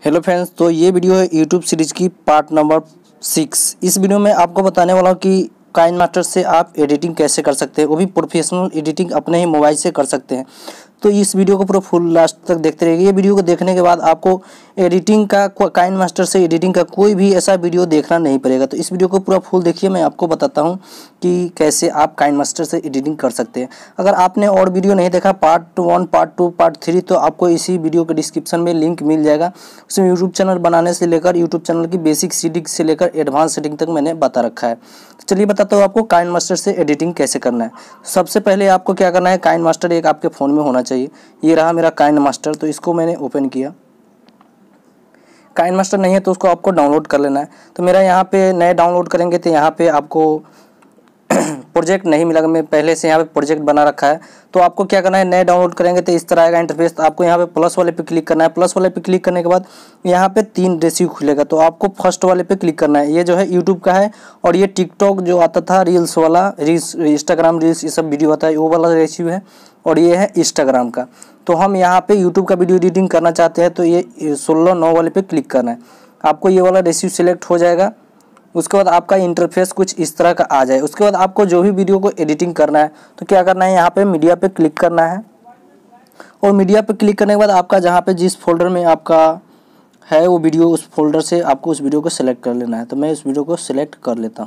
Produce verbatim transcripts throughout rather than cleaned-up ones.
Hello friends, तो ये video है यूट्यूब सीरीज की पार्ट नंबर सिक्स। इस वीडियो में आपको बताने वाला हूँ कि काइनमास्टर से आप एडिटिंग कैसे कर सकते हैं, वो भी प्रोफेशनल एडिटिंग अपने ही मोबाइल से कर सकते हैं। तो इस वीडियो को पूरा फुल लास्ट तक देखते रहिए। ये वीडियो को देखने के बाद आपको एडिटिंग का काइनमास्टर से एडिटिंग का कोई भी ऐसा वीडियो देखना नहीं पड़ेगा। तो इस वीडियो को पूरा फुल देखिए, मैं आपको बताता हूँ कि कैसे आप काइनमास्टर से एडिटिंग कर सकते हैं। अगर आपने और वीडियो नहीं देखा part one, part two, part three, तो आपको इसी वीडियो के डिस्क्रिप्शन में लिंक मिल जाएगा। उसमें यूट्यूब चैनल बनाने से लेकर यूट्यूब चैनल की बेसिक सेटिंग से लेकर एडवांस सेटिंग तक मैंने बता रखा है। तो चलिए बताता हूँ आपको काइनमास्टर से एडिटिंग कैसे करना है। सबसे पहले आपको क्या करना है, काइनमास्टर एक आपके फ़ोन में होना चाहिए। ये रहा मेरा काइनमास्टर, तो इसको मैंने ओपन किया। काइनमास्टर नहीं है तो उसको आपको डाउनलोड कर लेना है। तो मेरा यहाँ पे नए डाउनलोड करेंगे तो यहाँ पे आपको प्रोजेक्ट नहीं मिलेगा, मैं पहले से यहाँ पे प्रोजेक्ट बना रखा है। तो आपको क्या करना है, नए डाउनलोड करेंगे तो इस तरह आएगा इंटरफेस। तो आपको यहाँ पे प्लस वाले पे क्लिक करना है। प्लस वाले पे क्लिक करने के बाद यहाँ पे तीन रेशियो खुलेगा, तो आपको फर्स्ट वाले पे क्लिक करना है। ये जो है यूट्यूब का है, और ये टिकटॉक जो आता था रील्स वाला, रील्स इंस्टाग्राम रील्स ये सब वीडियो आता है, वो वाला रेशियो है। और ये है इंस्टाग्राम का। तो हम यहाँ पे यूट्यूब का वीडियो एडिटिंग करना चाहते हैं, तो ये सोलह नौ वाले पे क्लिक करना है। आपको ये वाला रेशियो सिलेक्ट हो जाएगा। उसके बाद आपका इंटरफेस कुछ इस तरह का आ जाए। उसके बाद आपको जो भी वीडियो को एडिटिंग करना है तो क्या करना है, यहाँ पे मीडिया पे क्लिक करना है। और मीडिया पे क्लिक करने के बाद आपका जहाँ पे जिस फोल्डर में आपका है वो वीडियो, उस फोल्डर से आपको उस वीडियो को सिलेक्ट कर लेना है। तो मैं इस वीडियो को सिलेक्ट कर लेता हूँ।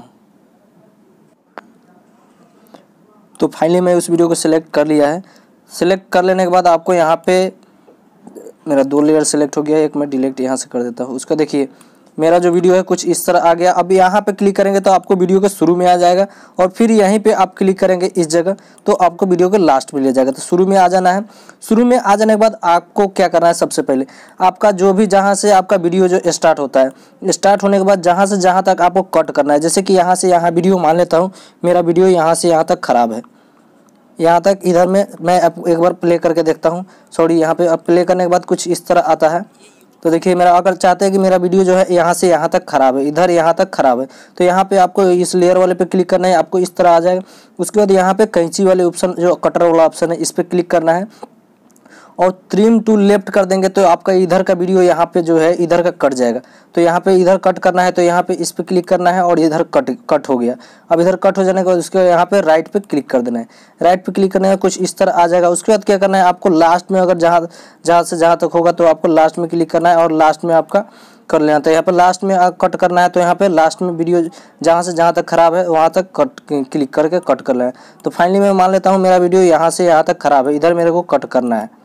तो फाइनली मैं उस वीडियो को सिलेक्ट कर लिया है। सिलेक्ट कर लेने के बाद आपको यहाँ पे मेरा दो लेयर सिलेक्ट हो गया, एक मैं डिलीट यहाँ से कर देता हूँ। उसका देखिए मेरा जो वीडियो है कुछ इस तरह आ गया। अब यहाँ पे क्लिक करेंगे तो आपको वीडियो के शुरू में आ जाएगा, और फिर यहीं पे आप क्लिक करेंगे इस जगह तो आपको वीडियो के लास्ट में ले जाएगा। तो शुरू में आ जाना है। शुरू में आ जाने के बाद आपको क्या करना है, सबसे पहले आपका जो भी जहाँ से आपका वीडियो जो स्टार्ट होता है, स्टार्ट होने के बाद जहाँ से जहाँ तक आपको कट करना है। जैसे कि यहाँ से यहाँ वीडियो मान लेता हूँ, मेरा वीडियो यहाँ से यहाँ तक ख़राब है, यहाँ तक इधर में मैं एक बार प्ले करके देखता हूँ। सॉरी, यहाँ पे अब प्ले करने के बाद कुछ इस तरह आता है। तो देखिए मेरा अगर चाहते हैं कि मेरा वीडियो जो है यहाँ से यहाँ तक ख़राब है, इधर यहाँ तक ख़राब है, तो यहाँ पे आपको इस लेयर वाले पे क्लिक करना है। आपको इस तरह आ जाएगा। उसके बाद यहाँ पे कैंची वाले ऑप्शन, जो कटर वाला ऑप्शन है, इस पर क्लिक करना है और ट्रिम टू लेफ्ट कर देंगे तो आपका इधर का वीडियो यहाँ पे जो है इधर का कट जाएगा। तो यहाँ पे इधर कट करना है, तो यहाँ पे इस पे क्लिक करना है और इधर कट कट हो गया। अब इधर कट हो जाने के बाद उसके यहाँ पे राइट पे क्लिक कर देना है। राइट पे क्लिक करने का कुछ इस तरह आ जाएगा। उसके बाद क्या करना है, आपको लास्ट में अगर जहाँ जहाँ से जहाँ तक होगा तो आपको लास्ट में क्लिक करना है और लास्ट में आपका कर लेना। तो यहाँ पे लास्ट में कट करना है, तो यहाँ पे लास्ट में वीडियो जहाँ से जहाँ तक ख़राब है वहाँ तक कट क्लिक करके कट कर लेना है। तो फाइनली मैं मान लेता हूँ मेरा वीडियो यहाँ से यहाँ तक ख़राब है, इधर मेरे को कट करना है,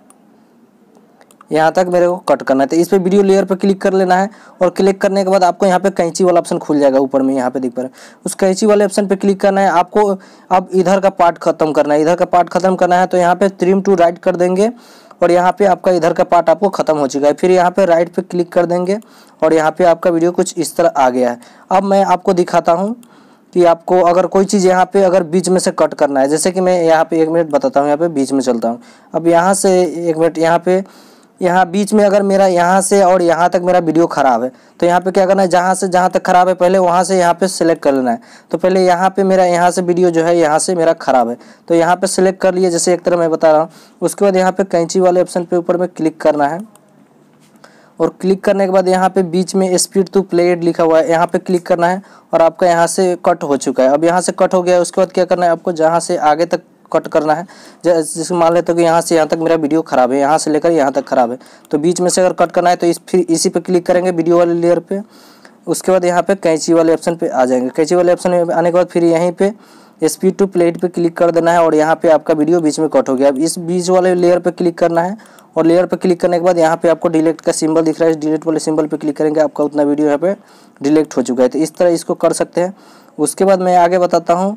यहाँ तक मेरे को कट करना है। तो इस पे वीडियो लेयर पे क्लिक कर लेना है। और क्लिक करने के बाद आपको यहाँ पे कैंची वाला ऑप्शन खुल जाएगा ऊपर में, यहाँ पे दिख पा रहा है। उस कैंची वाले ऑप्शन पे क्लिक करना है। आपको अब इधर का पार्ट खत्म करना है, इधर का पार्ट खत्म करना है। तो यहाँ पे ट्रिम टू राइट कर देंगे और यहाँ पे आपका इधर का पार्ट आपको खत्म हो चुका है। फिर यहाँ पे राइट पे क्लिक कर देंगे और यहाँ पे आपका वीडियो कुछ इस तरह आ गया है। अब मैं आपको दिखाता हूँ कि आपको अगर कोई चीज़ यहाँ पे अगर बीच में से कट करना है। जैसे कि मैं यहाँ पे एक मिनट बताता हूँ, यहाँ पे बीच में चलता हूँ। अब यहाँ से एक मिनट, यहाँ पे यहाँ बीच में अगर मेरा यहाँ से और यहाँ तक मेरा वीडियो ख़राब है, तो यहाँ पे क्या करना है, जहाँ से जहाँ तक ख़राब है पहले वहाँ से यहाँ पे सिलेक्ट कर लेना है। तो पहले यहाँ पे मेरा यहाँ से वीडियो जो है यहाँ से मेरा ख़राब है, तो यहाँ पे सिलेक्ट कर लिए, जैसे एक तरह मैं बता रहा हूँ। उसके बाद यहाँ पे कैंची वाले ऑप्शन पे ऊपर में क्लिक करना है। और क्लिक करने के बाद यहाँ पे बीच में स्पीड टू प्ले लिखा हुआ है, यहाँ पे क्लिक करना है और आपका यहाँ से कट हो चुका है। अब यहाँ से कट हो गया है। उसके बाद क्या करना है, आपको जहाँ से आगे तक कट करना है। जैसे मान लेते हो कि यहाँ से यहाँ तक मेरा वीडियो ख़राब है, यहाँ से लेकर यहाँ तक ख़राब है, तो बीच में से अगर कट करना है तो इस फिर इसी पे क्लिक करेंगे वीडियो वाले लेयर पे। उसके बाद यहाँ पे कैंची वाले ऑप्शन पे आ जाएंगे। कैंची वाले ऑप्शन में आने के बाद फिर यहीं पे स्पीड टू प्लेट पे क्लिक कर देना है और यहाँ पे आपका वीडियो बीच में कट हो गया। अब इस बीच वाले लेयर पे क्लिक करना है और लेयर पे क्लिक करने के बाद यहाँ पे आपको डिलीट का सिंबल दिख रहा है, डिलीट वाले सिंबल पे क्लिक करेंगे, आपका उतना वीडियो यहाँ पे डिलीट हो चुका है। तो इस तरह इसको कर सकते हैं। उसके बाद मैं आगे बताता हूँ।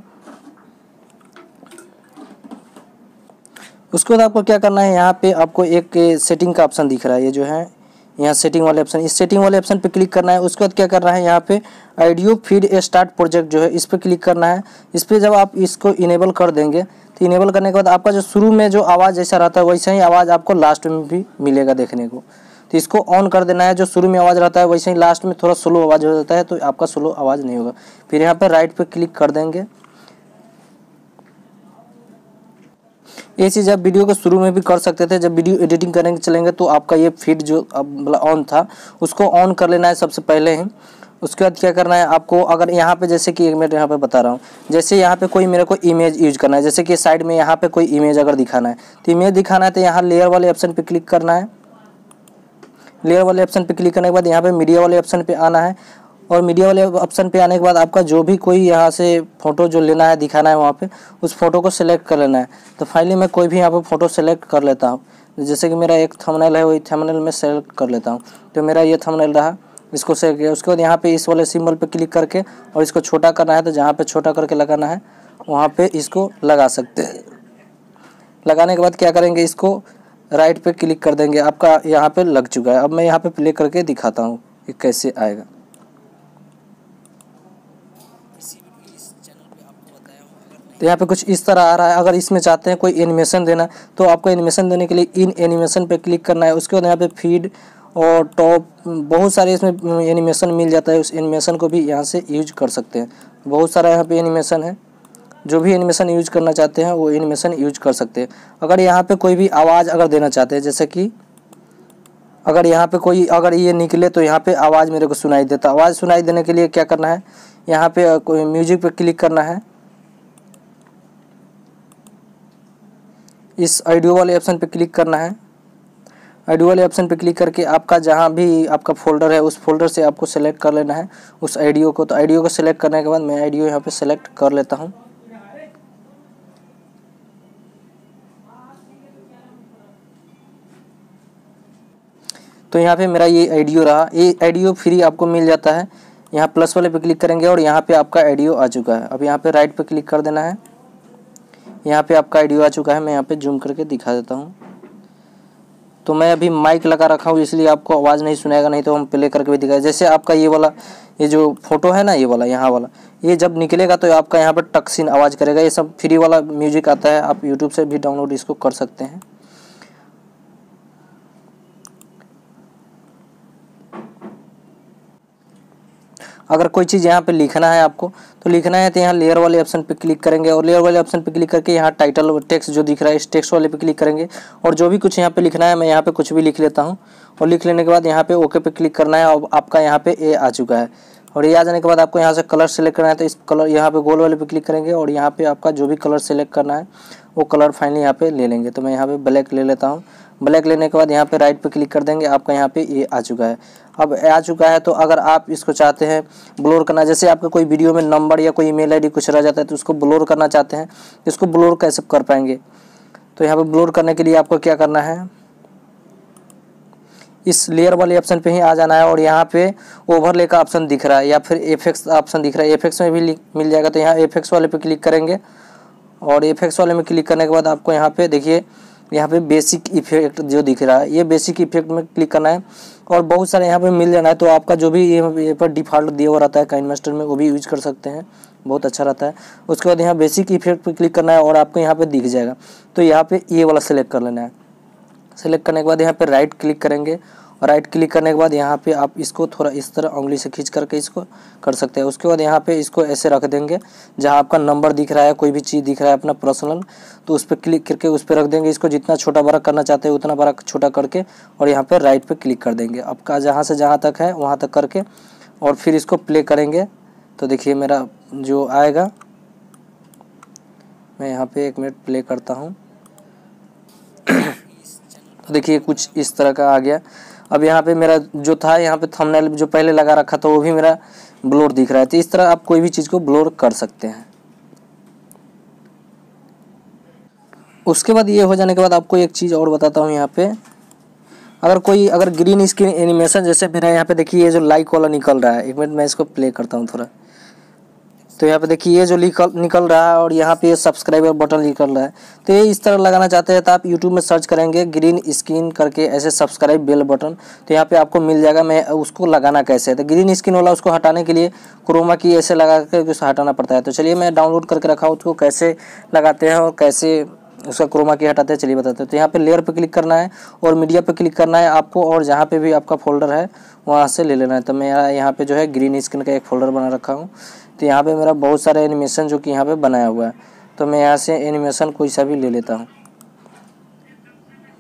उसके बाद आपको क्या करना है, यहाँ पे आपको एक सेटिंग का ऑप्शन दिख रहा है, ये जो है यहाँ सेटिंग वाले ऑप्शन, इस सेटिंग वाले ऑप्शन पे क्लिक करना है। उसके बाद क्या करना है, यहाँ पे ऑडियो फीड स्टार्ट प्रोजेक्ट जो है इस पे क्लिक करना है। इस पे जब आप इसको इनेबल कर देंगे तो इनेबल करने के बाद आपका जो शुरू में जो आवाज़ जैसा रहता है वैसा ही आवाज़ आपको लास्ट में भी मिलेगा देखने को। तो इसको ऑन कर देना है। जो शुरू में आवाज़ रहता है वैसे ही लास्ट में थोड़ा स्लो आवाज़ हो जाता है, तो आपका स्लो आवाज़ नहीं होगा। फिर यहाँ पर राइट पर क्लिक कर देंगे। ये चीज़ आप वीडियो के शुरू में भी कर सकते थे। जब वीडियो एडिटिंग करेंगे चलेंगे तो आपका ये फीड जो मतलब ऑन था उसको ऑन कर लेना है सबसे पहले ही। उसके बाद क्या करना है आपको, अगर यहाँ पे जैसे कि एक मिनट यहाँ पे बता रहा हूँ, जैसे यहाँ पे कोई मेरे को इमेज यूज करना है, जैसे कि साइड में यहाँ पे कोई इमेज अगर दिखाना है तो इमेज दिखाना है तो यहाँ लेयर वाले ऑप्शन पे क्लिक करना है। लेयर वाले ऑप्शन पे क्लिक करने के बाद यहाँ पे मीडिया वाले ऑप्शन पे आना है और मीडिया वाले ऑप्शन पे आने के बाद आपका जो भी कोई यहाँ से फ़ोटो जो लेना है दिखाना है वहाँ पे उस फोटो को सिलेक्ट कर लेना है। तो फाइनली मैं कोई भी यहाँ पे फ़ोटो सेलेक्ट कर लेता हूँ, जैसे कि मेरा एक थंबनेल है वही थंबनेल में सेलेक्ट कर लेता हूँ। तो मेरा ये थंबनेल रहा, इसको सेलेक्ट किया। उसके बाद यहाँ पे इस वाले सिंबल पे क्लिक करके और इसको छोटा करना है तो जहाँ पे छोटा करके लगाना है वहाँ पे इसको लगा सकते हैं। लगाने के बाद क्या करेंगे, इसको राइट पे क्लिक कर देंगे, आपका यहाँ पे लग चुका है। अब मैं यहाँ पे प्ले करके दिखाता हूँ कि कैसे आएगा। तो यहाँ पे कुछ इस तरह आ रहा है। अगर इसमें चाहते हैं कोई एनिमेशन देना तो आपको एनिमेशन देने के लिए इन एनिमेशन पे क्लिक करना है। उसके बाद यहाँ पे फीड और टॉप बहुत सारे इसमें एनिमेशन मिल जाता है, उस एनिमेशन को भी यहाँ से यूज कर सकते हैं। बहुत सारा यहाँ पे एनिमेशन है, जो भी एनिमेशन यूज करना चाहते हैं वो एनिमेशन यूज कर सकते हैं। अगर यहाँ पे कोई भी आवाज़ अगर देना चाहते हैं, जैसे कि अगर यहाँ पे कोई अगर ये निकले तो यहाँ पे आवाज़ मेरे को सुनाई देता। आवाज़ सुनाई देने के लिए क्या करना है, यहाँ पे कोई म्यूजिक पे क्लिक करना है, इस ऑडियो वाले ऑप्शन पे क्लिक करना है। ऑडियो वाले ऑप्शन पे क्लिक करके आपका जहाँ भी आपका फोल्डर है उस फोल्डर से आपको सेलेक्ट कर लेना है उस ऑडियो को। तो ऑडियो को सेलेक्ट करने के बाद मैं ऑडियो यहाँ पे सेलेक्ट कर लेता हूँ। तो यहाँ पे मेरा ये ऑडियो रहा। ये ऑडियो फ्री आपको मिल जाता है। यहाँ प्लस वाले पे क्लिक करेंगे और यहाँ पे आपका ऑडियो आ चुका है। अब यहाँ पे राइट पे क्लिक कर देना है, यहाँ पे आपका ऑडियो आ चुका है। मैं यहाँ पे जूम करके दिखा देता हूँ। तो मैं अभी माइक लगा रखा हूँ इसलिए आपको आवाज़ नहीं सुनाएगा, नहीं तो हम प्ले करके भी दिखाए। जैसे आपका ये वाला ये जो फोटो है ना, ये वाला यहाँ वाला, ये जब निकलेगा तो आपका यहाँ पर टक्सीन आवाज़ करेगा। ये सब फ्री वाला म्यूजिक आता है, आप यूट्यूब से भी डाउनलोड इसको कर सकते हैं। अगर कोई चीज़ यहाँ पे लिखना है आपको तो लिखना है तो यहाँ लेयर वाले ऑप्शन पे क्लिक करेंगे और लेयर वाले ऑप्शन पे क्लिक करके यहाँ टाइटल टेक्स्ट जो दिख रहा है इस टेक्स्ट वाले पे क्लिक करेंगे और जो भी कुछ यहाँ पे लिखना है मैं यहाँ पे कुछ भी लिख लेता हूँ। और लिख लेने के बाद यहाँ पे ओके पे क्लिक करना है और आपका यहाँ पे ए आ चुका है। और ये आ जाने के बाद आपको यहाँ से कलर सेलेक्ट करना है तो इस कलर यहाँ पे गोल वाले पे क्लिक करेंगे और यहाँ पे आपका जो भी कलर सेलेक्ट करना है वो कलर फाइनली यहाँ पे ले लेंगे। तो मैं यहाँ पे ब्लैक ले लेता हूँ। ब्लैक लेने के बाद यहाँ पे राइट पे क्लिक कर देंगे, आपका यहाँ पे ये आ चुका है। अब आ चुका है तो अगर आप इसको चाहते हैं ब्लोर करना, जैसे आपका कोई वीडियो में नंबर या कोई ईमेल आईडी कुछ रह जाता है तो उसको ब्लोर करना चाहते हैं, इसको ब्लोर कैसे कर पाएंगे। तो यहाँ पे ब्लोर करने के लिए आपको क्या करना है, इस लेयर वाले ऑप्शन पे ही आ जाना है और यहाँ पे ओवरले का ऑप्शन दिख रहा है या फिर एफेक्ट्स ऑप्शन दिख रहा है, एफेक्ट्स में भी मिल जाएगा। तो यहाँ एफेक्ट्स वाले पे क्लिक करेंगे और एफेक्ट्स वाले में क्लिक करने के बाद आपको यहाँ पे देखिए यहाँ पे बेसिक इफेक्ट जो दिख रहा है ये बेसिक इफेक्ट में क्लिक करना है और बहुत सारे यहाँ पे मिल जाना है। तो आपका जो भी ये पर डिफ़ॉल्ट दिया हुआ रहता है काइनमास्टर में वो भी यूज कर सकते हैं, बहुत अच्छा रहता है। उसके बाद यहाँ बेसिक इफेक्ट पे क्लिक करना है और आपको यहाँ पे दिख जाएगा। तो यहाँ पे ये वाला सेलेक्ट कर लेना है। सेलेक्ट करने के बाद यहाँ पे राइट क्लिक करेंगे और राइट क्लिक करने के बाद यहाँ पे आप इसको थोड़ा इस तरह उंगली से खींच करके इसको कर सकते हैं। उसके बाद यहाँ पे इसको ऐसे रख देंगे जहाँ आपका नंबर दिख रहा है, कोई भी चीज़ दिख रहा है अपना पर्सनल, तो उस पर क्लिक करके उस पर रख देंगे। इसको जितना छोटा बड़ा करना चाहते हैं उतना बड़ा छोटा करके और यहाँ पर राइट पर क्लिक कर देंगे। आपका जहाँ से जहाँ तक है वहाँ तक करके और फिर इसको प्ले करेंगे। तो देखिए मेरा जो आएगा, मैं यहाँ पर एक मिनट प्ले करता हूँ। तो देखिए कुछ इस तरह का आ गया। अब यहाँ पे मेरा जो था यहाँ पे थंबनेल जो पहले लगा रखा था वो भी मेरा ब्लोर दिख रहा है। तो इस तरह आप कोई भी चीज़ को ब्लोर कर सकते हैं। उसके बाद ये हो जाने के बाद आपको एक चीज़ और बताता हूँ। यहाँ पे अगर कोई अगर ग्रीन स्क्रीन एनिमेशन जैसे मेरा यहाँ पे देखिए ये जो लाइक वाला निकल रहा है, एक मिनट मैं इसको प्ले करता हूँ थोड़ा। तो यहाँ पे देखिए ये जो निकल निकल रहा है और यहाँ पे ये सब्सक्राइबर बटन निकल रहा है। तो ये इस तरह लगाना चाहते हैं तो आप यूट्यूब में सर्च करेंगे ग्रीन स्क्रीन करके ऐसे सब्सक्राइब बेल बटन, तो यहाँ पे आपको मिल जाएगा। मैं उसको लगाना कैसे है, तो ग्रीन स्क्रीन वाला उसको हटाने के लिए क्रोमा की ऐसे लगा कर उसको हटाना पड़ता है। तो चलिए मैं डाउनलोड करके रखा हूँ, उसको कैसे लगाते हैं और कैसे उसका क्रोमा की हटाते हैं चलिए बताते हैं। तो यहाँ पे लेयर पे क्लिक करना है और मीडिया पे क्लिक करना है आपको और जहाँ पे भी आपका फोल्डर है वहाँ से ले लेना है। तो मैं यहाँ पे जो है ग्रीन स्क्रीन का एक फ़ोल्डर बना रखा हूँ। तो यहाँ पे मेरा बहुत सारा एनिमेशन जो कि यहाँ पे बनाया हुआ है, तो मैं यहाँ से एनिमेशन कोई सा भी ले लेता हूँ।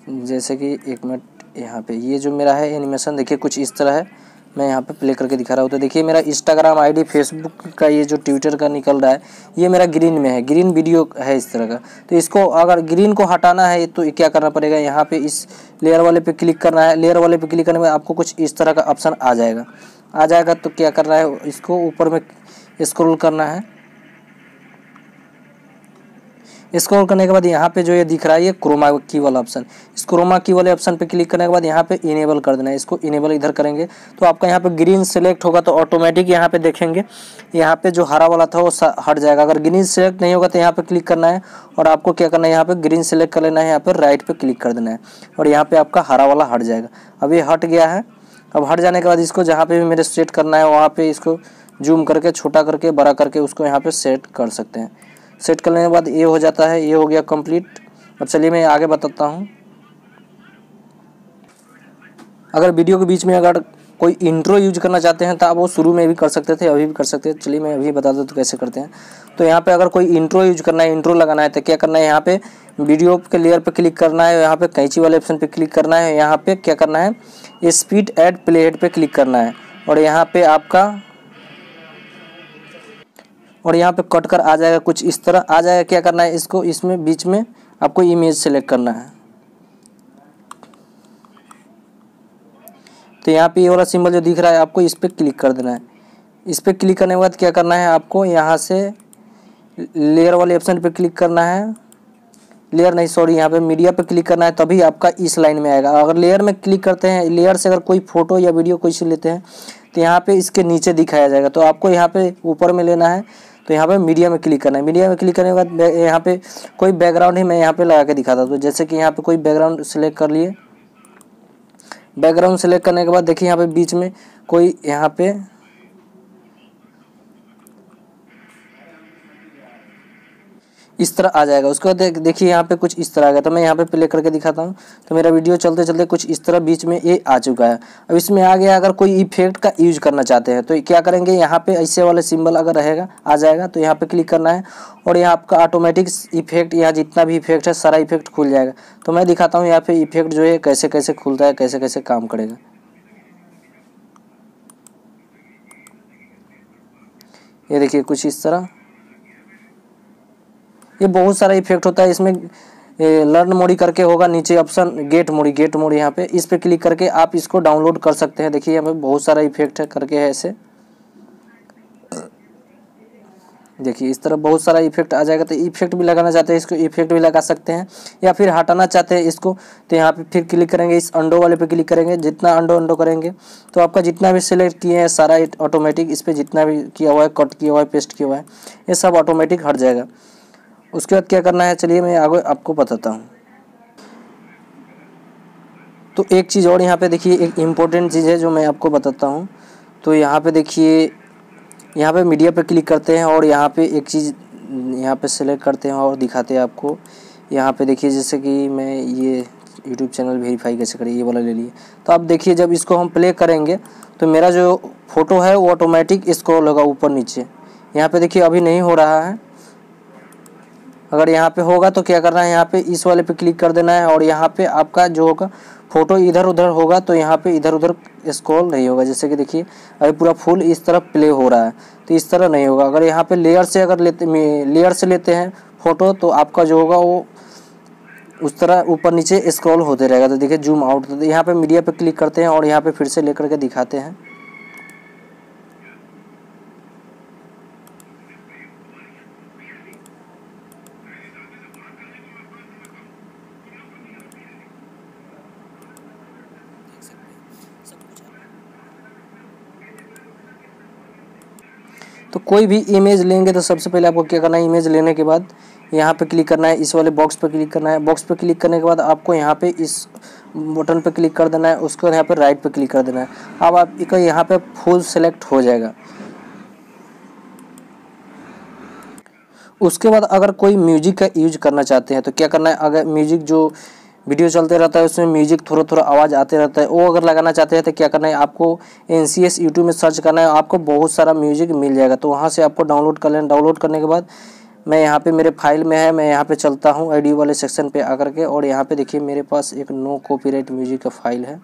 जैसे कि एक मिनट यहाँ पे ये जो मेरा है एनिमेशन देखिए कुछ इस तरह है, मैं यहाँ पे प्ले करके दिखा रहा हूँ। तो देखिए मेरा इंस्टाग्राम आईडी, फेसबुक का ये जो ट्विटर का निकल रहा है ये मेरा ग्रीन में है, ग्रीन वीडियो है इस तरह का। तो इसको अगर ग्रीन को हटाना है तो क्या करना पड़ेगा, यहाँ पे इस लेयर वाले पे क्लिक करना है। लेयर वाले पे क्लिक करने में आपको कुछ इस तरह का ऑप्शन आ जाएगा आ जाएगा तो क्या करना है, इसको ऊपर में स्क्रॉल करना है। स्क्रॉल करने के बाद यहाँ पे जो ये दिख रहा है ये क्रोमा की वाला ऑप्शन, इस क्रोमा की वाले ऑप्शन पे क्लिक करने के बाद यहाँ पे इनेबल कर देना है। इसको इनेबल इधर करेंगे तो आपका यहाँ पे ग्रीन सेलेक्ट होगा तो ऑटोमेटिक यहाँ पे देखेंगे यहाँ पे जो हरा वाला था वो हट जाएगा। अगर ग्रीन सेलेक्ट नहीं होगा तो यहाँ पे क्लिक करना है और आपको क्या करना है, यहाँ पे ग्रीन सेलेक्ट कर लेना है, यहाँ पे राइट पे क्लिक कर देना है और यहाँ पे आपका हरा वाला हट जाएगा। अब ये हट गया है। अब हट जाने के बाद इसको जहाँ पे भी मेरे सेट करना है वहाँ पे इसको जूम करके छोटा करके बड़ा करके उसको यहाँ पे सेट कर सकते हैं। सेट करने के बाद ये हो जाता है, ये हो गया कंप्लीट। अब चलिए मैं आगे बताता हूँ। अगर वीडियो के बीच में अगर कोई इंट्रो यूज करना चाहते हैं तो आप वो शुरू में भी कर सकते थे, अभी भी कर सकते हैं। चलिए मैं अभी बता दूँ तो कैसे करते हैं। तो यहाँ पे अगर कोई इंट्रो यूज करना है, इंट्रो लगाना है तो क्या करना है, यहाँ पे वीडियो के लेयर पे क्लिक करना है, यहाँ पे कैंची वाले ऑप्शन पे क्लिक करना है, यहाँ पे क्या करना है स्पीड एड प्ले हेड पे क्लिक करना है और यहाँ पे आपका और यहाँ पे कट कर आ जाएगा, कुछ इस तरह आ जाएगा। क्या करना है, इसको इसमें बीच में आपको इमेज सेलेक्ट करना है। तो यहाँ पे ये वाला सिंबल जो दिख रहा है आपको इस पर क्लिक कर देना है। इस पर क्लिक करने के बाद क्या करना है, आपको यहाँ से लेयर वाले ऑप्शन पे क्लिक करना है, लेयर नहीं सॉरी यहाँ पे मीडिया पे क्लिक करना है, तभी आपका इस लाइन में आएगा। अगर लेयर में क्लिक करते हैं, लेयर से अगर कोई फोटो या वीडियो कोई से लेते हैं तो यहाँ पे इसके नीचे दिखाया जाएगा। तो आपको यहाँ पे ऊपर में लेना है तो यहाँ पे मीडिया में क्लिक करना है। मीडिया में क्लिक करने के बाद यहाँ पे कोई बैकग्राउंड ही मैं यहाँ पे लगा के दिखाता हूँ। तो जैसे कि यहाँ पे कोई बैकग्राउंड सेलेक्ट कर लिए, बैकग्राउंड सेलेक्ट करने के बाद देखिए यहाँ पे बीच में कोई यहाँ पे इस तरह आ जाएगा। उसके बाद देख देखिए यहाँ पे कुछ इस तरह आ गया। तो मैं यहाँ पे प्ले करके दिखाता हूँ। तो मेरा वीडियो चलते चलते कुछ इस तरह बीच में ये आ चुका है। अब इसमें आ गया, अगर कोई इफेक्ट का यूज करना चाहते हैं तो क्या करेंगे, यहाँ पे ऐसे वाले सिंबल अगर रहेगा आ जाएगा तो यहाँ पे क्लिक करना है और यहाँ आपका ऑटोमेटिक इफेक्ट, यहाँ जितना भी इफेक्ट है सारा इफेक्ट खुल जाएगा। तो मैं दिखाता हूँ यहाँ पे इफेक्ट जो है कैसे कैसे खुलता है, कैसे कैसे काम करेगा। ये देखिए कुछ इस तरह, ये बहुत सारा इफेक्ट होता है। इसमें लर्न मोडी करके होगा, नीचे ऑप्शन गेट मोडी, गेट मोडी यहाँ पे इस पे क्लिक करके आप इसको डाउनलोड कर सकते हैं। देखिए यहाँ पे बहुत सारा इफेक्ट है करके है ऐसे, देखिए इस तरह बहुत सारा इफेक्ट आ जाएगा। तो इफेक्ट भी लगाना चाहते हैं इसको इफेक्ट भी लगा सकते हैं, या फिर हटाना चाहते हैं इसको तो यहाँ पे फिर क्लिक करेंगे, इस अंडो वाले पे क्लिक करेंगे। जितना अंडो अंडो करेंगे तो आपका जितना भी सिलेक्ट किए हैं सारा ऑटोमेटिक इस पर जितना भी किया हुआ है, कट किया हुआ है, पेस्ट किया हुआ है, ये सब ऑटोमेटिक हट जाएगा। उसके बाद क्या करना है, चलिए मैं आगे आपको बताता हूँ। तो एक चीज़ और यहाँ पे देखिए, एक इम्पोर्टेंट चीज़ है जो मैं आपको बताता हूँ। तो यहाँ पे देखिए, यहाँ पे मीडिया पे क्लिक करते हैं और यहाँ पे एक चीज़ यहाँ पे सेलेक्ट करते हैं और दिखाते हैं आपको। यहाँ पे देखिए जैसे कि मैं ये यूट्यूब चैनल वेरीफाई कैसे करें, ये वाला ले लिए। तो आप देखिए जब इसको हम प्ले करेंगे तो मेरा जो फ़ोटो है वो ऑटोमेटिक स्क्रॉल होगा ऊपर नीचे। यहाँ पे देखिए अभी नहीं हो रहा है, अगर यहाँ पे होगा तो क्या करना है, यहाँ पे इस वाले पे क्लिक कर देना है और यहाँ पे आपका जो होगा फोटो इधर उधर होगा तो यहाँ पे इधर उधर स्क्रॉल नहीं होगा। जैसे कि देखिए अभी पूरा फुल इस तरफ प्ले हो रहा है तो इस तरह नहीं होगा। अगर यहाँ पे लेयर से अगर लेते लेयर से लेते हैं फोटो तो आपका जो होगा वो उस तरह ऊपर नीचे स्क्रॉल होते रहेगा। तो देखिए जूम आउट, तो यहाँ पे मीडिया पे क्लिक करते हैं और यहाँ पे फिर से लेकर के दिखाते हैं। तो कोई भी इमेज लेंगे तो सबसे पहले आपको क्या करना है, इमेज लेने के बाद यहाँ पे क्लिक करना है, इस वाले बॉक्स पे क्लिक करना है। बॉक्स पे क्लिक करने के बाद आपको यहाँ पे इस बटन पे क्लिक कर देना है, उसको यहाँ पे राइट पे क्लिक कर देना है। अब आपका यहाँ पे फुल सेलेक्ट हो जाएगा। उसके बाद अगर कोई म्यूजिक का यूज करना चाहते हैं तो क्या करना है, अगर म्यूजिक जो वीडियो चलते रहता है उसमें म्यूजिक थोड़ा थोड़ा आवाज़ आते रहता है, वो अगर लगाना चाहते हैं तो क्या करना है, आपको एन सी एस यूट्यूब में सर्च करना है, आपको बहुत सारा म्यूजिक मिल जाएगा। तो वहाँ से आपको डाउनलोड कर लेना। डाउनलोड करने के बाद मैं यहाँ पे मेरे फाइल में है, मैं यहाँ पे चलता हूँ ऑडियो वाले सेक्शन पे आकर के, और यहाँ पे देखिए मेरे पास एक नो कॉपीराइट म्यूजिक का फाइल है।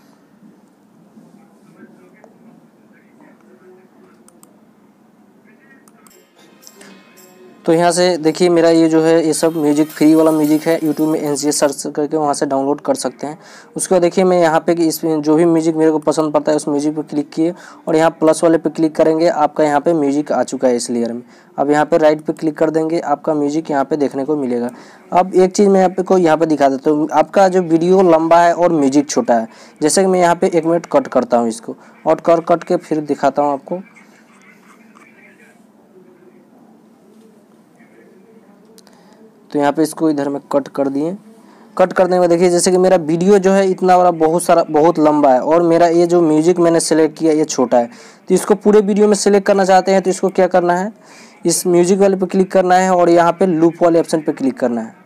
तो यहाँ से देखिए मेरा ये जो है ये सब म्यूजिक फ्री वाला म्यूजिक है, यूट्यूब में एन सी सर्च करके वहाँ से डाउनलोड कर सकते हैं। उसके बाद देखिए मैं यहाँ पे कि इसमें जो भी म्यूजिक मेरे को पसंद पड़ता है उस म्यूजिक पे क्लिक किए और यहाँ प्लस वाले पे क्लिक करेंगे, आपका यहाँ पे म्यूजिक आ चुका है इस लेयर में। अब यहाँ पे राइट पे क्लिक कर देंगे, आपका म्यूजिक यहाँ पे देखने को मिलेगा। अब एक चीज़ मैं आपको यहाँ पे दिखा देता हूँ, आपका जो वीडियो लंबा है और म्यूजिक छोटा है, जैसे कि मैं यहाँ पे एक मिनट कट करता हूँ इसको, और कर कट के फिर दिखाता हूँ आपको। तो यहाँ पे इसको इधर में कट कर दिए। कट करने में देखिए जैसे कि मेरा वीडियो जो है इतना बड़ा बहुत सारा बहुत लंबा है, और मेरा ये जो म्यूजिक मैंने सेलेक्ट किया ये छोटा है। तो इसको पूरे वीडियो में सेलेक्ट करना चाहते हैं तो इसको क्या करना है, इस म्यूजिक वाले पे क्लिक करना है और यहाँ पे लूप वाले ऑप्शन पे क्लिक करना है।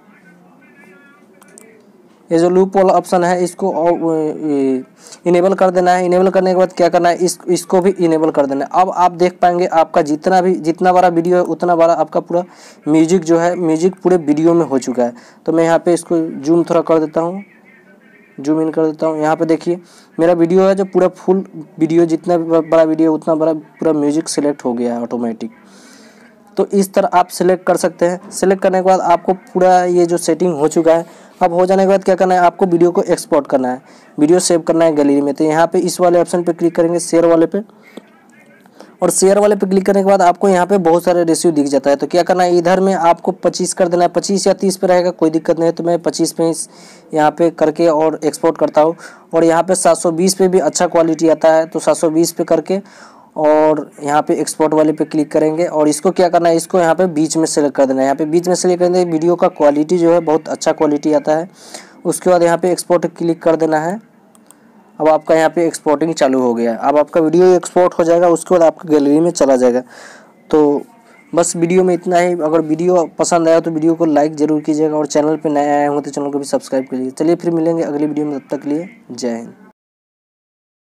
ये जो लूप वाला ऑप्शन है इसको इनेबल कर देना है। इनेबल करने के बाद क्या करना है, इस इसको भी इनेबल कर देना है। अब आप देख पाएंगे आपका जितना भी जितना बड़ा वीडियो है उतना बड़ा आपका पूरा म्यूजिक जो है म्यूजिक पूरे वीडियो में हो चुका है। तो मैं यहाँ पे इसको जूम थोड़ा कर देता हूँ, जूम इन कर देता हूँ। यहाँ पे देखिए मेरा वीडियो है जो पूरा फुल वीडियो जितना भी बड़ा वीडियो है उतना बड़ा पूरा म्यूजिक सिलेक्ट हो गया है ऑटोमेटिक। तो इस तरह आप सिलेक्ट कर सकते हैं। सिलेक्ट करने के बाद आपको पूरा ये जो सेटिंग हो चुका है। अब हो जाने के बाद क्या करना है, आपको वीडियो को एक्सपोर्ट करना है, वीडियो सेव करना है गैलरी में। तो यहाँ पे इस वाले ऑप्शन पे क्लिक करेंगे, शेयर वाले पे, और शेयर वाले पे क्लिक करने के बाद आपको यहाँ पे बहुत सारे रेशियो दिख जाता है। तो क्या करना है, इधर में आपको पच्चीस कर देना है, पच्चीस या तीस पे रहेगा कोई दिक्कत नहीं है। तो मैं पच्चीस पे यहाँ पे करके और एक्सपोर्ट करता हूँ। और यहाँ पे सात सौ बीस पे भी अच्छा क्वालिटी आता है, तो सात सौ बीस पे करके और यहाँ पे एक्सपोर्ट वाले पे क्लिक करेंगे। और इसको क्या करना है, इसको यहाँ पे बीच में सेलेक्ट कर देना है। यहाँ पे बीच में सेलेक्ट करने वीडियो का क्वालिटी जो है बहुत अच्छा क्वालिटी आता है। उसके बाद यहाँ पे एक्सपोर्ट क्लिक कर देना है। अब आपका यहाँ पे एक्सपोर्टिंग चालू हो गया। अब आपका वीडियो एक्सपोर्ट हो जाएगा, उसके बाद आपका गैलरी में चला जाएगा। तो बस वीडियो में इतना ही। अगर वीडियो पसंद आया तो वीडियो को लाइक ज़रूर कीजिएगा, और चैनल पे नए आए होंगे तो चैनल को भी सब्सक्राइब कीजिए। चलिए फिर मिलेंगे अगली वीडियो में, तब तक के लिए जय हिंद।